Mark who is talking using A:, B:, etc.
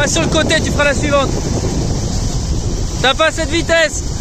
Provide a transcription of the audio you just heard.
A: Passe sur le côté, tu feras la suivante. T'as pas cette vitesse.